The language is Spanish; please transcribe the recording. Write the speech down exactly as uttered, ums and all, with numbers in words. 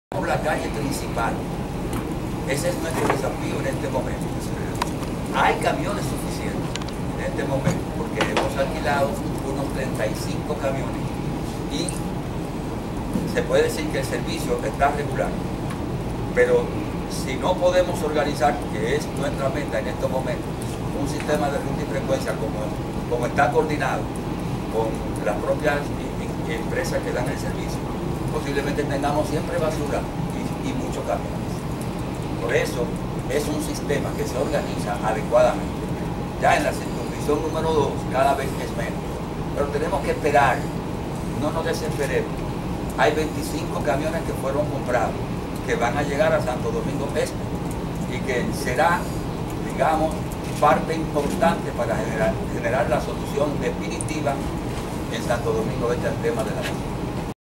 por la calle principal. Ese es nuestro desafío en este momento. Hay camiones suficientes en este momento porque hemos alquilado unos treinta y cinco camiones y se puede decir que el servicio está regular. Pero si no podemos organizar, que es nuestra meta en estos momentos, un sistema de ruta y frecuencia como, como está coordinado con las propias empresas que dan el servicio, posiblemente tengamos siempre basura y, y muchos camiones. Por eso es un sistema que se organiza adecuadamente. Ya en la circunscripción número dos cada vez es menos. Pero tenemos que esperar, no nos desesperemos. Hay veinticinco camiones que fueron comprados, que van a llegar a Santo Domingo Este y que será, digamos, parte importante para generar, generar la solución definitiva en Santo Domingo Este al tema de la basura.